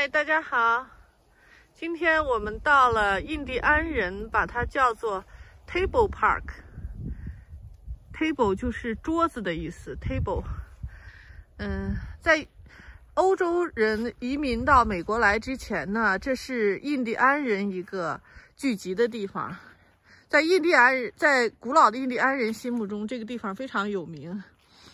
嗨，大家好！今天我们到了印第安人把它叫做 Table Park。Table 就是桌子的意思 ，Table。在欧洲人移民到美国来之前呢，这是印第安人一个聚集的地方。在古老的印第安人心目中，这个地方非常有名。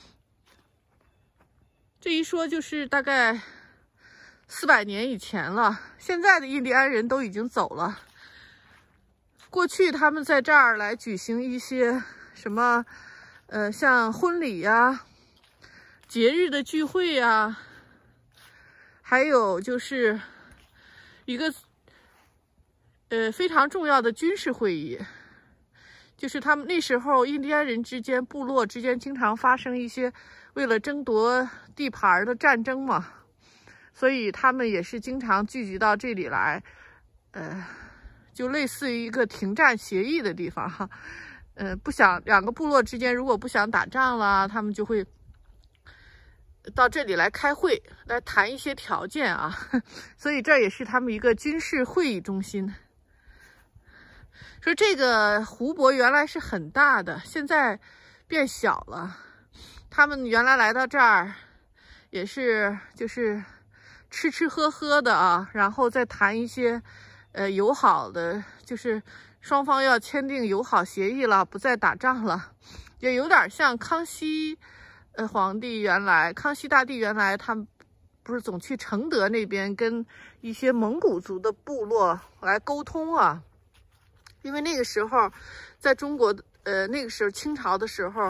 这一说就是大概400年以前了，现在的印第安人都已经走了。过去他们在这儿来举行一些什么，像婚礼呀、节日的聚会呀，还有就是一个非常重要的军事会议。就是他们那时候印第安人之间、部落之间经常发生一些为了争夺地盘的战争嘛。所以他们也是经常聚集到这里来，就类似于一个停战协议的地方哈。两个部落之间如果不想打仗了，他们就会到这里来开会，来谈一些条件啊。所以这也是他们一个军事会议中心。说这个湖泊原来是很大的，现在变小了。他们原来来到这儿也是就是吃喝喝的啊，然后再谈一些友好的，就是双方要签订友好协议了，不再打仗了，也有点像康熙皇帝康熙大帝原来他们不是总去承德那边跟一些蒙古族的部落来沟通啊。因为那个时候在中国那个时候清朝的时候，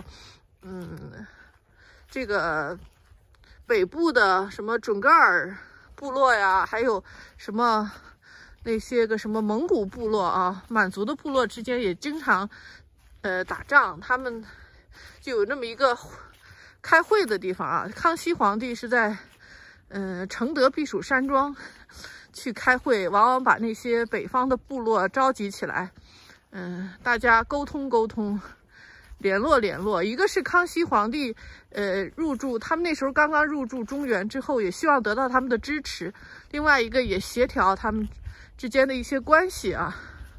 这个北部的什么准噶尔部落呀，还有什么那些个什么蒙古部落啊，满族的部落之间也经常打仗，他们就有那么一个开会的地方啊。康熙皇帝是在承德避暑山庄去开会，往往把那些北方的部落召集起来，大家沟通沟通，联络。一个是康熙皇帝入驻，他们那时候刚刚入驻中原之后，也希望得到他们的支持。另外一个也协调他们之间的一些关系啊。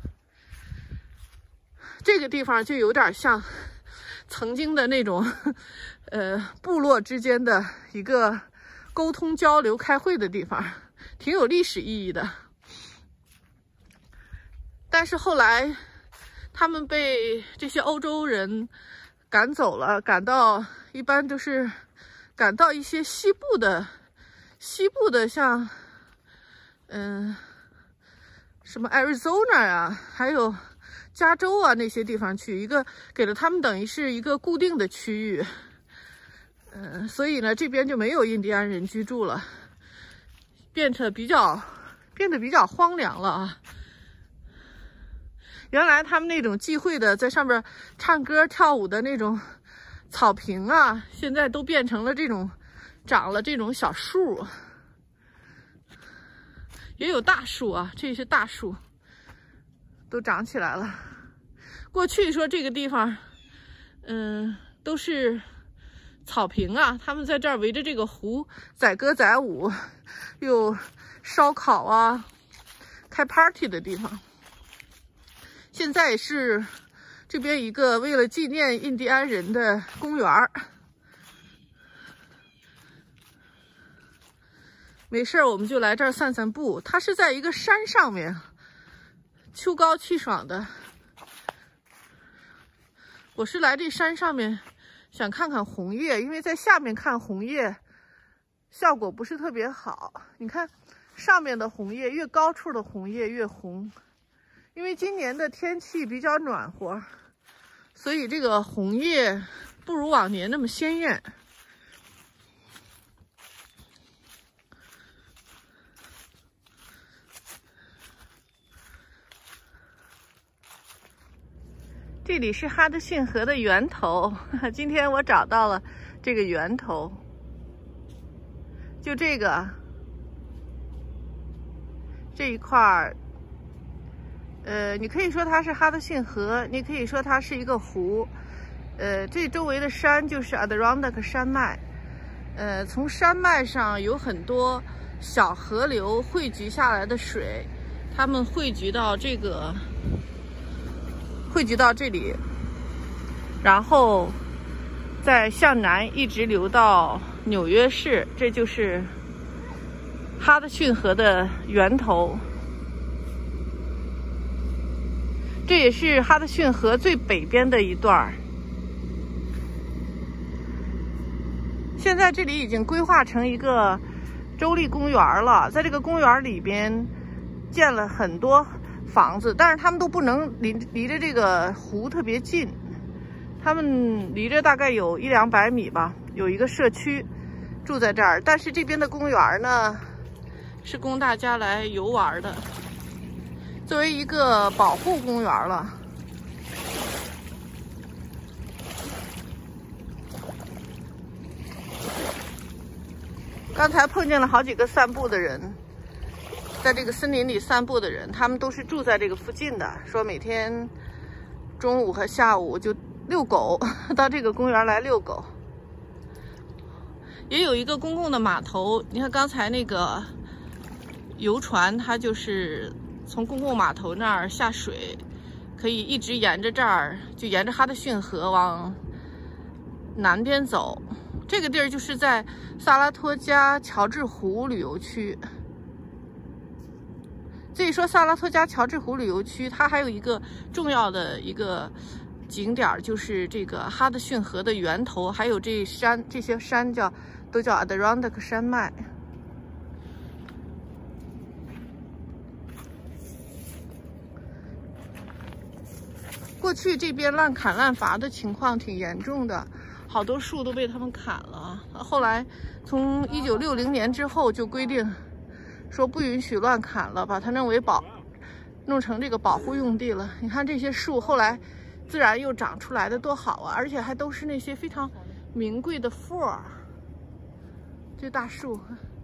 这个地方就有点像曾经的那种部落之间的一个沟通交流开会的地方，挺有历史意义的。但是后来他们被这些欧洲人赶走了，一般都是赶到一些西部的像什么 Arizona 啊，还有加州啊那些地方去，给了他们等于是一个固定的区域。所以呢，这边就没有印第安人居住了，变得比较荒凉了啊。原来他们那种聚会的，在上面唱歌跳舞的那种草坪啊，现在都变成了长了这种小树，也有大树啊，这些大树都长起来了。过去说这个地方，都是草坪啊，他们在这儿围着这个湖载歌载舞，又烧烤啊，开 party 的地方。现在是这边一个为了纪念印第安人的公园。没事我们就来这儿散散步。它是在一个山上面，秋高气爽的。我是来这山上面想看看红叶，因为在下面看红叶效果不是特别好。你看上面的红叶，越高处的红叶越红。因为今年的天气比较暖和，所以这个红叶不如往年那么鲜艳。这里是哈德逊河的源头，今天我找到了这个源头，就这一块儿。你可以说它是哈德逊河，你可以说它是一个湖。这周围的山就是 Adirondack 山脉。从山脉上有很多小河流汇聚下来的水，它们汇聚到这里，然后再向南一直流到纽约市，这就是哈德逊河的源头。这也是哈德逊河最北边的一段。现在这里已经规划成一个州立公园了，在这个公园里边建了很多房子，但是他们都不能离着这个湖特别近，他们离着大概有100-200米吧，有一个社区住在这儿。但是这边的公园呢，是供大家来游玩的，作为一个保护公园了。刚才碰见了好几个散步的人，在这个森林里散步的人，他们都是住在这个附近的，说每天中午和下午就遛狗，到这个公园来遛狗。也有一个公共的码头，你看刚才那个游船，它就是从公共码头那儿下水，可以一直沿着这儿，就沿着哈德逊河往南边走。这个地儿就是在萨拉托加乔治湖旅游区。所以说，萨拉托加乔治湖旅游区，它还有一个重要的一个景点，就是这个哈德逊河的源头，还有这些山都叫 Adirondack 山脉。过去这边滥砍滥伐的情况挺严重的，好多树都被他们砍了。后来从1960年之后就规定说不允许乱砍了，把它弄成这个保护用地了。你看这些树后来自然又长出来的多好啊，而且还都是那些非常名贵的 fir， 这大树。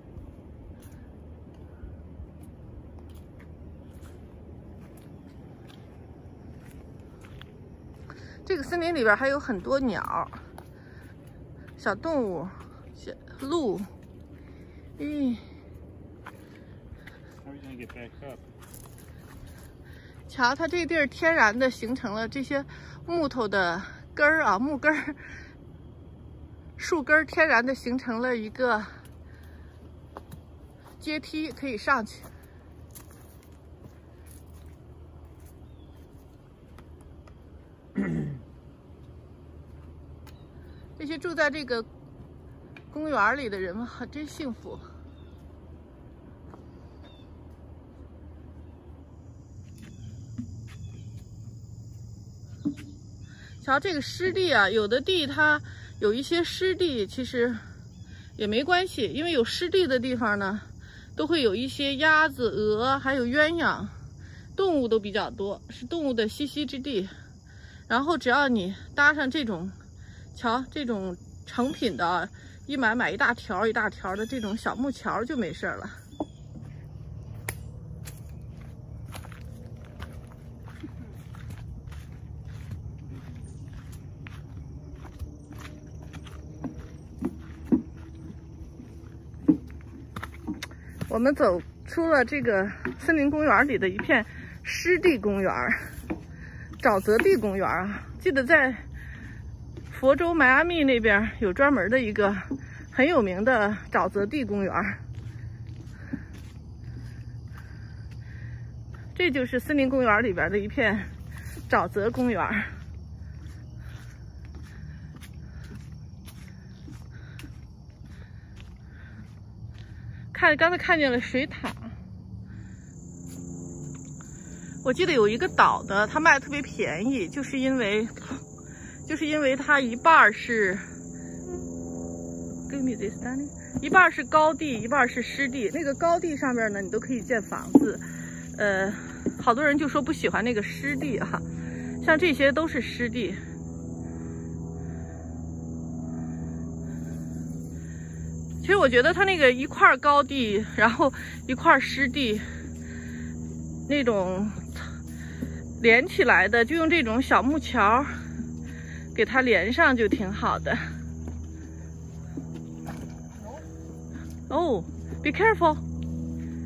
这个森林里边还有很多鸟、小动物、鹿。瞧，它这地儿天然的形成了这些木头的根儿啊，木根儿、树根儿，天然的形成了一个阶梯，可以上去。这些住在这个公园里的人们真幸福。瞧这个湿地啊，有的地它有一些湿地，其实也没关系，因为有湿地的地方呢，都会有一些鸭子、鹅，还有鸳鸯，动物都比较多，是动物的栖息之地。然后只要你搭上这种，瞧这种成品的，一买一大条一大条的这种小木桥就没事了。我们走出了这个森林公园里的一片湿地公园，沼泽地公园啊。记得在佛州迈阿密那边有专门的一个很有名的沼泽地公园。这就是森林公园里边的一片沼泽公园。刚才看见了水獭，我记得有一个岛的，它卖的特别便宜，就是因为它一半是一半是高地，一半是湿地。那个高地上面呢，你都可以建房子。好多人就说不喜欢那个湿地哈，像这些都是湿地。其实我觉得它那个一块高地，然后一块湿地，那种连起来的，就用这种小木桥给它连上就挺好的。哦，be careful。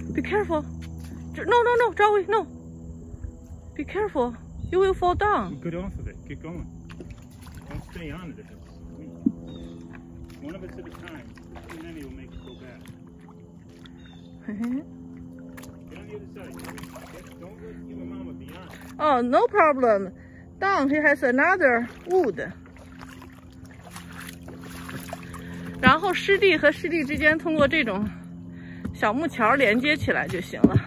Be careful. No, no, no, Joey, no. Be careful. You will fall down. Get off of it. Get going. Don't stay on it if it's weak. One of us at a time. Too many will make it go bad. Get on the other side. Don't let you and Mama be on. Oh, no problem. Down, he has another wood. 然后湿地和湿地之间通过这种小木桥连接起来就行了。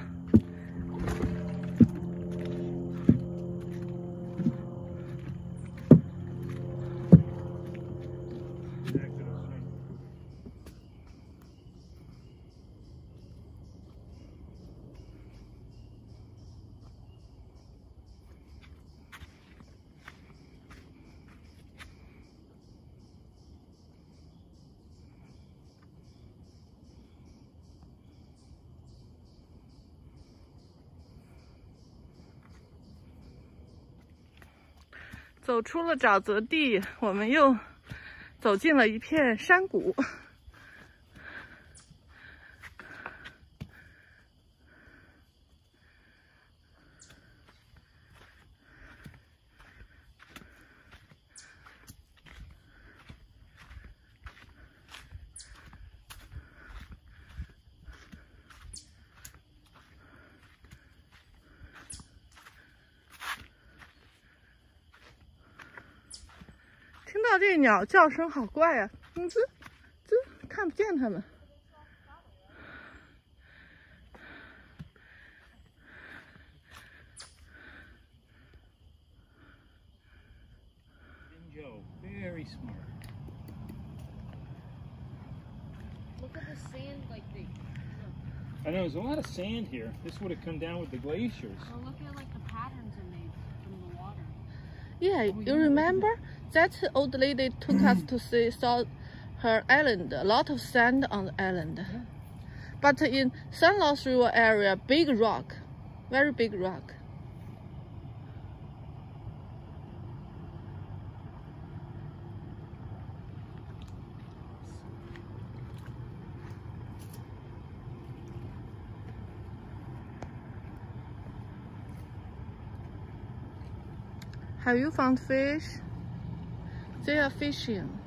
走出了沼泽地，我们又走进了一片山谷。听到这鸟叫声好怪啊！滋滋，看不见它们。 Very smart. Look at the sand like they. I know there's a lot of sand here. This would have come down with the glaciers. Well, look at like the patterns are made from the water. Yeah, you remember that old lady took us to saw her island. A lot of sand on the island. Yeah. But in San Lost River area, big rock, very big rock. Have you found fish? They are fishing.